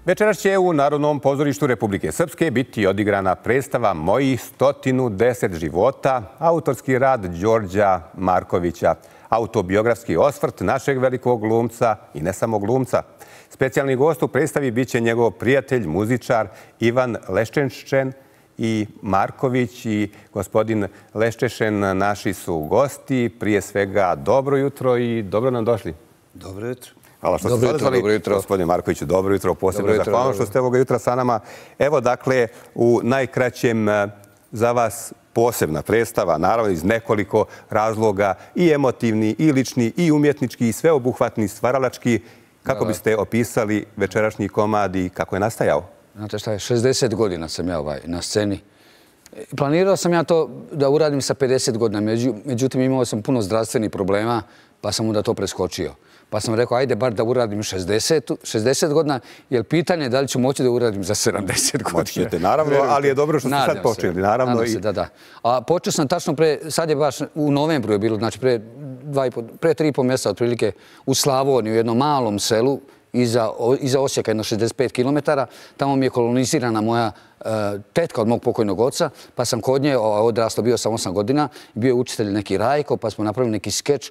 Večeras će u Narodnom pozorištu Republike Srpske biti odigrana predstava Mojih 110 života, autorski rad Đorđa Markovića, autobiografski osvrt našeg velikog glumca i ne samo glumca. Specijalni gost u predstavi biće njegov prijatelj, muzičar Ivan Leščešen i Marković i gospodin Leščešen naši su gosti. Prije svega dobro jutro i dobro nam došli. Dobro jutro. Hvala što ste odvali. Gospodin Marković, dobro jutro. Posebno zahvalno što ste ovoga jutra sa nama. Evo, dakle, u najkraćem za vas posebna predstava, naravno iz nekoliko razloga, i emotivni, i lični, i umjetnički, i sveobuhvatni, stvaralački. Kako biste opisali večerašnji komad i kako je nastajao? Znate šta je, 60 godina sam ja na sceni. Planirao sam ja to da uradim sa 50 godina, međutim imao sam puno zdravstvenih problema, pa sam onda to preskočio. Pa sam rekao, ajde bar da uradim 60 godina, jer pitanje je da li ću moći da uradim za 70 godina. Moći ćete, naravno, ali je dobro što ste sad počeli. Nadam se, da. A počeo sam tačno sad je baš u novembru je bilo, znači pre 3,5 mjeseca otprilike u Slavoniji, u jednom malom selu, iza Osijeka, jedno 65 km. Tamo mi je kolonizirana moja tetka od mog pokojnog oca, pa sam kod nje odrastao, bio sam 8 godina, bio je učitelj neki Rajko, pa smo napravili neki skeč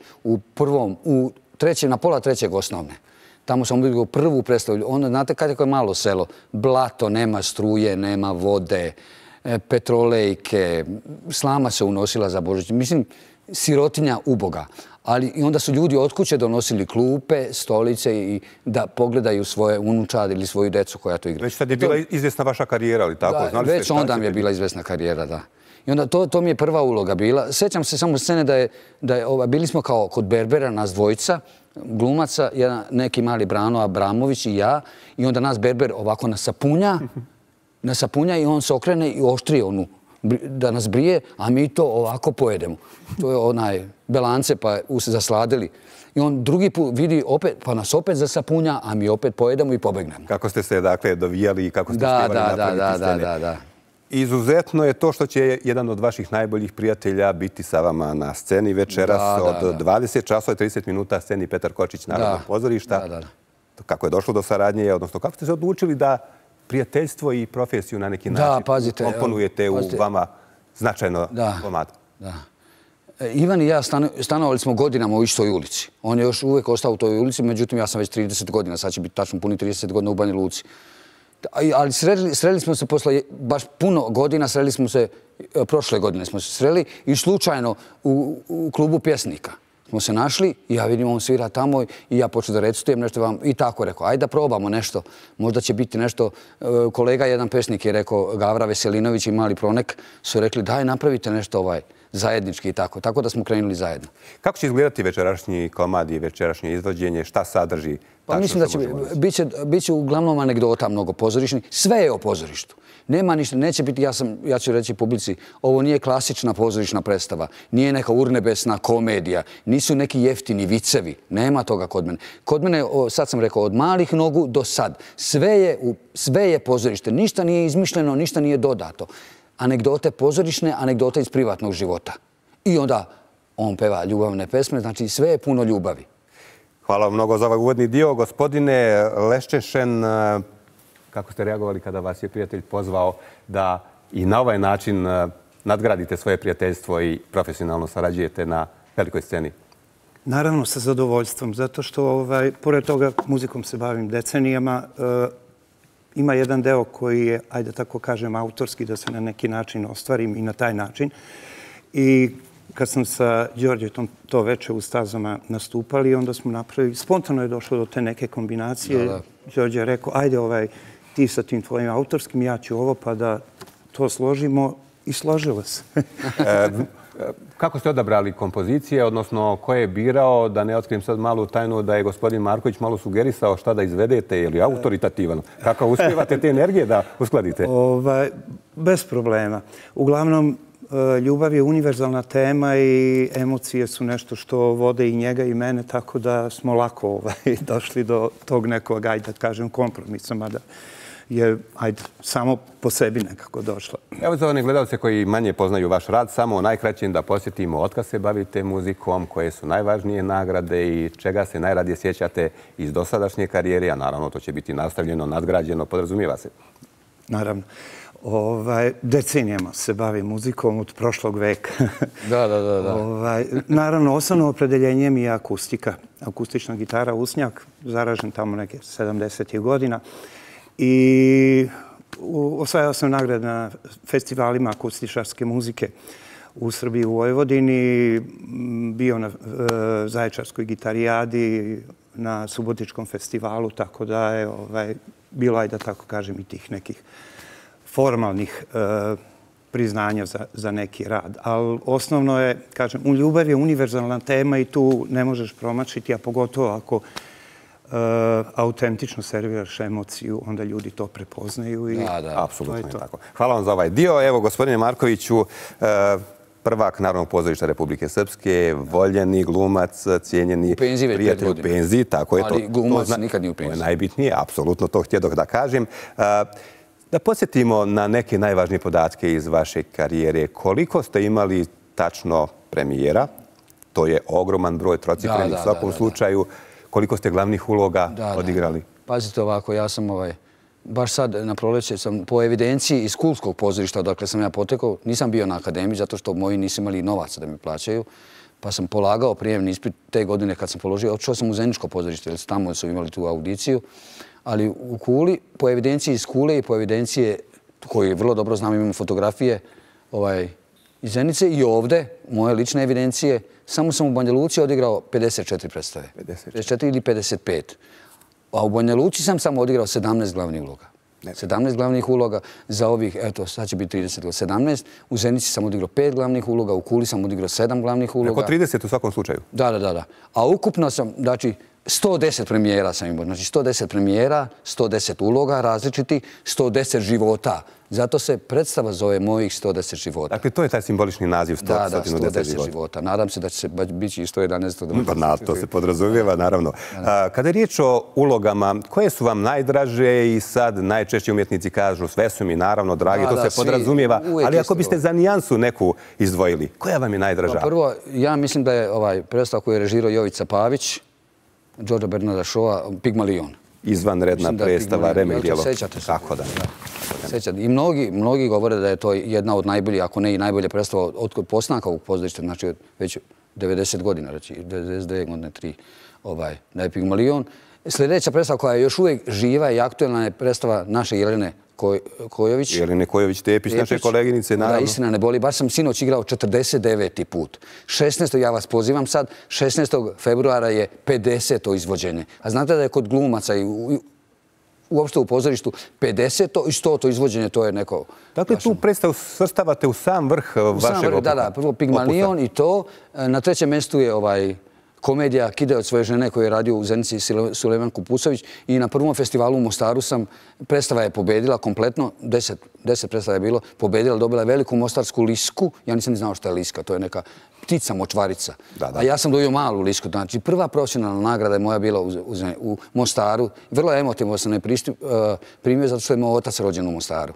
na pola trećeg osnovne. Tamo sam bio prvu predstavu. Onda, znate kada je malo selo? Blato, nema struje, nema vode, petrolejke, slama se unosila za Božić. Mislim, sirotinja uboga. Ali i onda su ljudi od kuće donosili klupe, stolice i da pogledaju svoje unučad ili svoju decu koja to igra. Već tad je bila izvjesna vaša karijera, ali tako? Da, već onda mi je bila izvjesna karijera, da. I onda to mi je prva uloga bila. Sjećam se samo scene da je bili smo kao kod Berbera, nas dvojica, glumaca, neki mali Brano Abramović i ja, i onda nas Berber ovako nasapunja i on se okrene i oštrije onu da nas brije, a mi to ovako pojedemo. To je onaj belance pa zasladili. I on drugi put vidi opet, pa nas opet zasapunja, a mi opet pojedemo i pobegnemo. Kako ste se, dakle, dovijali i kako ste uspjevali napraviti scene. Da. Izuzetno je to što će jedan od vaših najboljih prijatelja biti sa vama na sceni večeras od 20 časova i 30 minuta sceni Petar Kočić Narodnog pozorišta. Kako je došlo do saradnje, odnosno kako ste se odlučili da prijateljstvo i profesiju na neki način komponujete u vama značajno komad? Da. Ivan i ja stanovali smo godinama u istoj ulici. On je još uvijek ostao u toj ulici, međutim ja sam već 30 godina, sad će biti tačno puni 30 godina u Banja Luci. Ali sreli smo se posle baš puno godina, sreli smo se, prošle godine smo se sreli i slučajno u klubu pjesnika smo se našli i ja vidim on svira tamo i ja počeo da recitujem nešto vam i tako rekao, ajde da probamo nešto, možda će biti nešto. Kolega, jedan pesnik je rekao, Gavra Veselinović i Mali Pronek su rekli daj napravite nešto zajednički i tako. Tako da smo krenuli zajedno. Kako će izgledati večerašnji komad i večerašnje izvođenje? Šta sadrži? Pa mislim da će biti uglavnom anegdota mnogo pozorišnih. Sve je o pozorištu. Nema ništa, neće biti, ja ću reći publici, ovo nije klasična pozorišna predstava, nije neka urnebesna komedija, nisu neki jeftini vicevi, nema toga kod mene. Kod mene, sad sam rekao, od malih nogu do sad, sve je pozorište, ništa nije izmišljeno, ništa nije dodato. Anegdote pozorišne, anegdote iz privatnog života. I onda on peva ljubavne pesme, znači sve je puno ljubavi. Hvala vam mnogo za ovaj uvodni dio. Gospodine Leščešen, kako ste reagovali kada vas je prijatelj pozvao da i na ovaj način nadgradite svoje prijateljstvo i profesionalno sarađujete na velikoj sceni? Naravno, sa zadovoljstvom, zato što, pored toga, muzikom se bavim decenijama. Ima jedan deo koji je, ajde tako kažem, autorski, da se na neki način ostvarim i na taj način. I kad sam sa Đorđetom to veče u Stazama nastupali, onda smo napravili, spontano je došlo do te neke kombinacije. Đorđe je rekao, ajde ti sa tim tvojim autorskim, ja ću ovo, pa da to složimo i složilo se. Kako ste odabrali kompozicije, odnosno ko je birao, da ne otkrijem sad malu tajnu, da je gospodin Marković malo sugerisao šta da izvedete, je li autoritativan? Kako uspijevate te energije da uskladite? Bez problema. Uglavnom, ljubav je univerzalna tema i emocije su nešto što vode i njega i mene, tako da smo lako došli do tog nekog, ajde da kažem, kompromisa, mada je, ajde, samo po sebi nekako došla. Evo za one gledalce koji manje poznaju vaš rad, samo najkraćim da posjetimo otkad se bavite muzikom, koje su najvažnije nagrade i čega se najradije sjećate iz dosadašnje karijere, a naravno to će biti nastavljeno, nadgrađeno, podrazumijeva se. Naravno. Decenijama se bavi muzikom od prošlog veka. Da. Naravno, osnovno opredeljenje mi je akustika. Akustična gitara, usnjak, zaražen tamo neke 70. godina. I osvajao sam nagrade na festivalima akustičarske muzike u Srbiji i u Vojvodini. Bio na Zaječarskoj gitarijadi, na Subotičkom festivalu, tako da je bilo, ajde da tako kažem, i tih nekih formalnih priznanja za neki rad. Ali osnovno je, kažem, ljubav je univerzalna tema i tu ne možeš promašiti, a pogotovo ako autentično serviraš emociju, onda ljudi to prepoznaju. Da, apsolutno je tako. Hvala vam za ovaj dio. Evo, gospodine Markoviću, prvak Narodnog pozorišta Republike Srpske, voljeni glumac, cijenjeni prijatelj u penziji. Tako je to. Ali glumac nikad nije u penziji. To je najbitnije, apsolutno to htjedoh da kažem. Da podsjetimo na neke najvažnije podatke iz vaše karijere. Koliko ste imali tačno premijera? To je ogroman broj, trocifreni u svakom slučaju. Koliko ste glavnih uloga odigrali? Pazite ovako, ja sam baš sad na proleće sam po evidenciji iz Kulskog pozorišta, odakle sam ja potekao, nisam bio na akademiji zato što moji nisu imali novaca da mi plaćaju, pa sam polagao prijemni ispit te godine kad sam položio. Otišao sam u Zeničko pozorište, jer tamo su imali tu audiciju. Ali u Kuli, po evidenciji iz Kule i po evidencije koju vrlo dobro znam, imamo fotografije iz Zenice i ovde, moje lične evidencije, samo sam u Banja Luci odigrao 54 predstave. 54 ili 55. A u Banja Luci sam samo odigrao 17 glavnih uloga. 17 glavnih uloga za ovih, eto, sad će biti 17. U Zenici sam odigrao 5 glavnih uloga, u Kuli sam odigrao 7 glavnih uloga. Oko 30 u svakom slučaju? Da. A ukupno sam, znači, 110 premijera sam imao. Znači, 110 premijera, 110 uloga različitih, 110 života. Zato se predstava zove Mojih 110 života. Dakle, to je taj simbolični naziv 110 života. Nadam se da će se biti i 111. To se podrazumijeva, naravno. Kada je riječ o ulogama, koje su vam najdraže i sad najčešće umjetnici kažu sve su mi naravno dragi, to se podrazumijeva, ali ako biste za nijansu neku izdvojili, koja vam je najdraža? Prvo, ja mislim da je predstava koju je režirao Jovica Pavić, Đorđa Bernarda Šova, Pigmalion. Izvanredna predstava, remek djelo. Sećate se? Tako da. Sećate. I mnogi govore da je to jedna od najboljih, ako ne i najbolja predstava od postanka ovog pozorišta, znači već 90 godina, reći, 92 godine, 3, da je Pigmalion. Sljedeća predstava koja je još uvijek živa i aktuelna je predstava naše Jelene Kojović. Jelene Kojović-Tepić, naše koleginice, naravno. Da, istina ne boli. Baš sam sinoć igrao 49. put. 16. ja vas pozivam sad, 16. februara je 50. izvođenje. A znate da je kod glumaca i uopšte u pozorištu 50. i 100. izvođenje, to je neko... Dakle, tu predstavu svrstavate u sam vrh vašeg opusa. Da, prvo Pigmalion i to. Na trećem mjestu je komedija Kide od svoje žene koju je radio u Zenici Sulejman Kupusović i na prvom festivalu u Mostaru predstava je pobedila kompletno, 10 predstava je bilo, pobedila, dobila je veliku mostarsku lisku, ja nisam ni znao što je liska, to je neka ptica močvarica. A ja sam dobio malu lisku, znači prva profesionalna nagrada je moja bila u Mostaru, vrlo emotivno sam je primio zato što je moj otac rođen u Mostaru.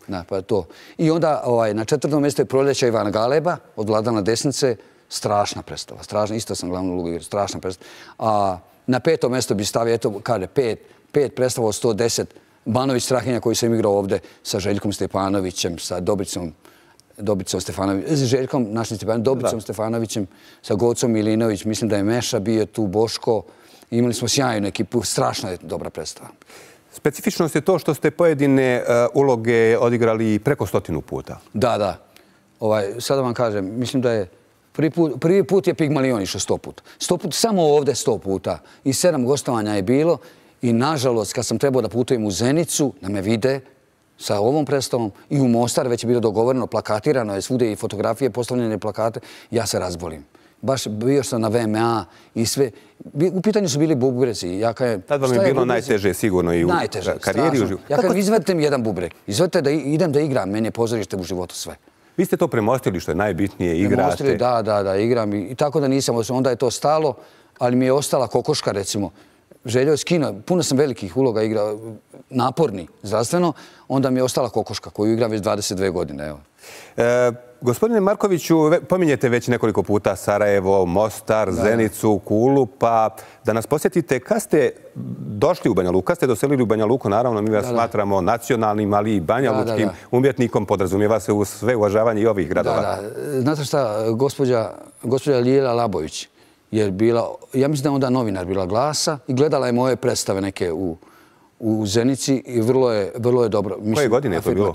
I onda na 4. mjestu je Proljeća Ivana Galeba od Vladana Desnice, strašna predstava, strašna, isto sam glavnu ulogu igrao, strašna predstava. A na 5. mjesto bi stavio, eto, kaže, 5 predstava od 110, Banović Strahinja koji sam igrao ovde sa Željkom Stefanovićem, sa Dobicom Stefanovićem, Željkom našim Stefanovićem, Dobicom Stefanovićem, sa Gocom Milinović, mislim da je Meša bio tu, Boško, imali smo sjajnu ekipu, strašna je dobra predstava. Specifičnost je to što ste pojedine uloge odigrali preko 100 puta. Da. Sada vam kažem, mislim da je prvi put je Pigmalion išao 100 puta. 100 puta, samo ovde 100 puta. I 7 gostovanja je bilo. I nažalost, kad sam trebao da putujem u Zenicu, da me vide sa ovom predstavom, i u Mostar već je bilo dogovoreno, plakatirano je svude i fotografije, postavljene plakate, ja se razbolim. Baš bio sam na VMA i sve. U pitanju su bili bubrezi. Tad vam je bilo najteže sigurno i u karijeri. Ja kažem, izvedite mi jedan bubreg. Izvedite da idem da igram. Meni je pozorište u životu sve. Vi ste to premostili što je najbitnije, igrate. Da, igram i tako da nisam. Onda je to stalo, ali mi je ostala kokoška, recimo. Željo je skinuo, puno sam velikih uloga igrao, naporni, zdravstveno, onda mi je ostala Kokoška koju igram već 22 godine. Evo. Gospodine Markoviću, pominjete već nekoliko puta Sarajevo, Mostar, Zenicu, Kulu, pa da nas posjetite kad ste došli u Banja Luku, kad ste doselili u Banja Luku, naravno mi vas smatramo nacionalnim, ali i banjalučkim umjetnikom, podrazumijeva se uz sve uvažavanje i ovih gradova. Da. Znate šta, gospođa Lijela Labović je bila, ja mislim da je onda novinar bila Glasa i gledala je moje predstave neke u Zenici i vrlo je dobro. Koje godine je to bilo?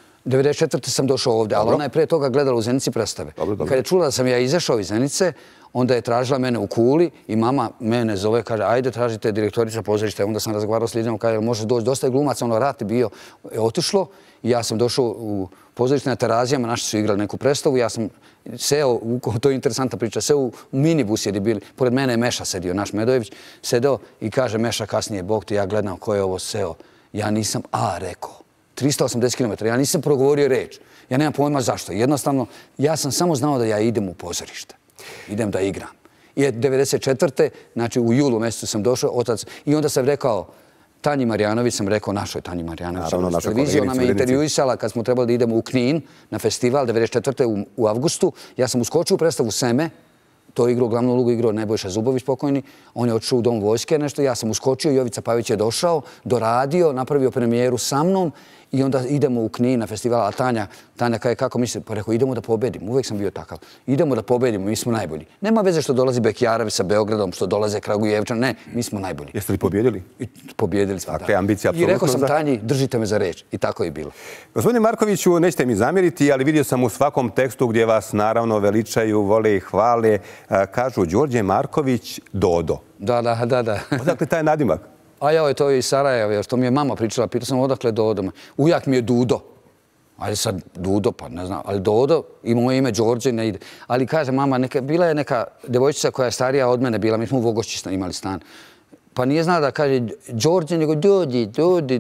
94. sam došao ovdje, ali ona je prije toga gledala u Zenici predstave. Kad je čula da sam ja izašao iz Zenice, onda je tražila mene u Kuli i mama mene zove, kaže, ajde tražite direktorica pozorišta. Onda sam razgovarao s ljudima, kaže, može doći, dosta je glumaca, ono rat je bio, otišlo. I ja sam došao u pozorište na Terazijama, naši su igrali neku predstavu, ja sam seo, to je interesantna priča, seo u minibus jer je bili, pored mene je Meša sedio, naš Medojević, sedeo i kaže Meša kasnije, Bog ti, ja gledam ko je ovo seo. Ja nisam rekao. 380 km, ja nisam progovorio reč. Ja nemam pojma zašto. Jednostavno, ja sam samo znao da ja idem u pozorište. Idem da igram. I 94. znači u julu mjesecu sam došao, otac, i onda sam rekao, Tanji Marjanović, sam rekao našoj Tanji Marjanović. Naravno, televizija, ona me intervjuisala kad smo trebali da idemo u Knin na festival 94. u avgustu. Ja sam uskočio u predstavu Seme, to je igrao, glavnu ulogu igrao Nebojša Zubović pokojni. On je otišao u Dom vojske nešto, ja sam uskočio, Jovica Pavić je došao, doradio, napravio premijeru sa mnom i onda idemo u Knin na festival. A Tanja kaže, kako misli? Pa rekao, idemo da pobedimo. Uvijek sam bio takav. Idemo da pobedimo, mi smo najbolji. Nema veze što dolazi Bekjaravi sa Beogradom, što dolaze Kragujevčan. Ne, mi smo najbolji. Jeste li pobjedili? Pobjedili smo, dakle, ambicija I rekao sam Tanji, držite me za reč. I tako je bilo. Gospodine Markoviću, nećete mi zamjeriti, ali vidio sam u svakom tekstu gdje vas naravno veličaju, vole i hvale, kažu Đorđe Marković Dodo. Da. Odakle taj nadimak? A jao, to je iz Sarajeva, što mi je mama pričala, pitao sam odakle Dodo. Ujak mi je Dudo. Ajde sad Dudo, pa ne znam, ali Dodo i moje ime Đorđe ne ide. Ali kaže mama, bila je neka devojčica koja je starija od mene bila, mi smo u Vogošći imali stan. Pa nije znala da kaže Đorđe, nego Dodi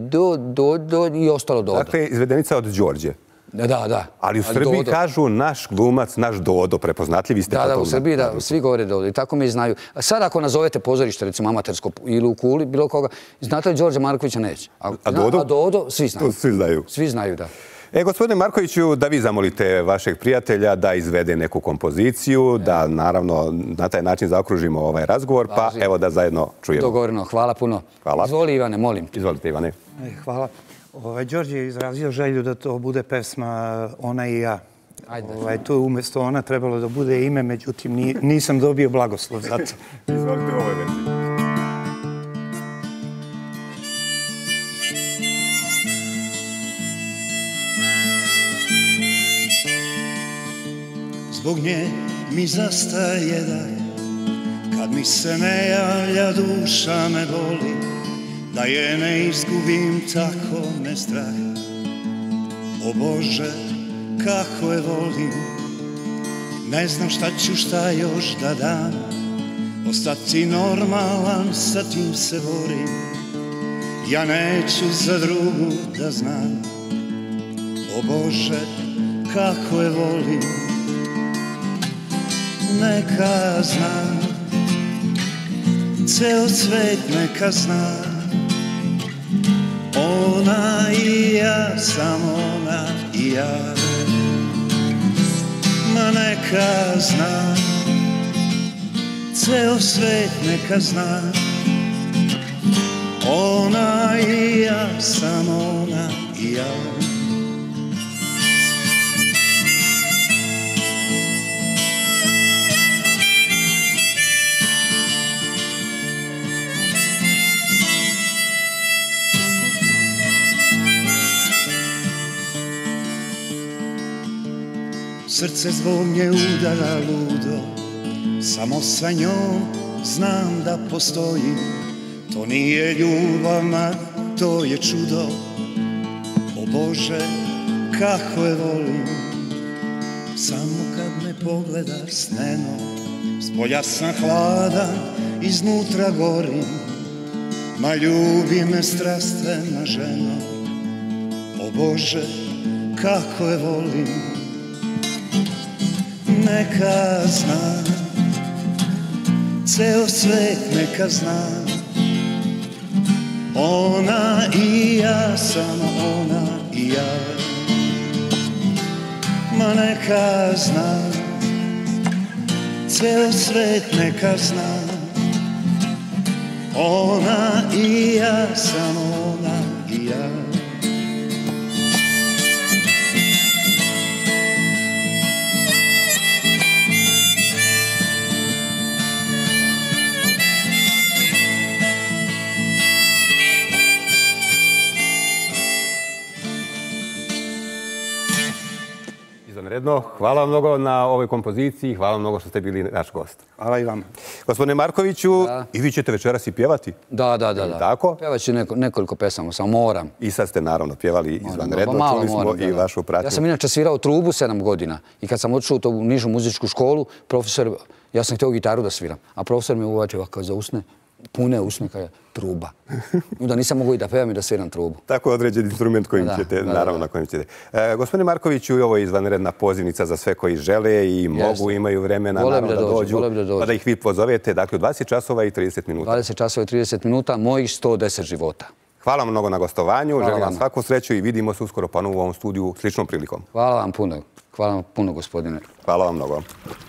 i ostalo Dodo. Dakle, izvedenica od Đorđe. Da. Ali u Srbiji kažu naš glumac, naš Dodo, prepoznatljivi ste. Da, u Srbiji svi govore Dodo i tako me i znaju. Sad ako nazovete pozorište, recimo amatersko ili u Kuli, bilo koga, znate li Đorđe Markovića neće. A Dodo? A Dodo svi znaju. Svi znaju. Svi znaju, da. Gospodine Markoviću, da vi zamolite vašeg prijatelja da izvede neku kompoziciju, da naravno na taj način zaokružimo ovaj razgovor, pa evo da zajedno čujemo. Dogovoreno, hvala puno. Hvala. Izvoli Ivane, molim. Izvolite Ivane. Hvala. Đorđe je izrazio želju da to bude pesma Ona i ja. Tu umjesto ona trebalo da bude ime, međutim nisam dobio blagoslov za to. Izvolite u ovoj verziji. Zbog nje mi zastaje dan, kad mi se ne javlja duša me boli, da je ne izgubim, tako me strah. O Bože, kako je volim, ne znam šta ću, šta još da dam, ostati normalan, sa tim se borim, ja neću za drugu da znam. O Bože, kako je volim, neka znam, ceo svet neka zna, ona i ja, samo ona i ja. Ma neka zna, ceo svet neka zna, ona i ja, samo ona i ja. Srce zbog nje udara ludo, samo sa njom znam da postoji. To nije ljubav, ma to je čudo. O Bože, kako je volim, samo kad me pogledaš sneno. Spolja sam hladan, iznutra gorim, ma ljubi me strastvena ženo. O Bože, kako je volim, neka zna, ceo svet neka zna, Ona i ja, samo ona i ja. Ma neka zna, ceo svet neka zna. Ona i ja, samo ona i ja. Izvanredno. Hvala vam mnogo na ovoj kompoziciji. Hvala vam mnogo što ste bili naš gost. Hvala i vama. Gospodine Markoviću, i vi ćete večeras i pjevati? Da. Tako? Pjevat ću nekoliko pesama, samo moram. I sad ste naravno pjevali izvanredno. Čuli smo i vašu pratnju. Ja sam inače svirao trubu 7 godina i kad sam odšao u nižu muzičku školu, profesor, ja sam htio gitaru da sviram, a profesor mi uvačio kao za usne, pune usne, kao je truba. I onda nisam mogu i da pevam i da sviram trubu. Tako je određen instrument kojim ćete, naravno na kojim ćete. Gospodine Markoviću, ovo je izvanredna pozivnica za sve koji žele i mogu, imaju vremena naravno da dođu, pa da ih vi pozovete. Dakle, u 20 časova i 30 minuta. 20 časova i 30 minuta, mojih 110 života. Hvala vam mnogo na gostovanju, želim vam svaku sreću i vidimo se uskoro ponovo u ovom studiju sličnom prilikom. Hvala vam puno. Hvala vam puno, gospodine. Hvala vam mnogo.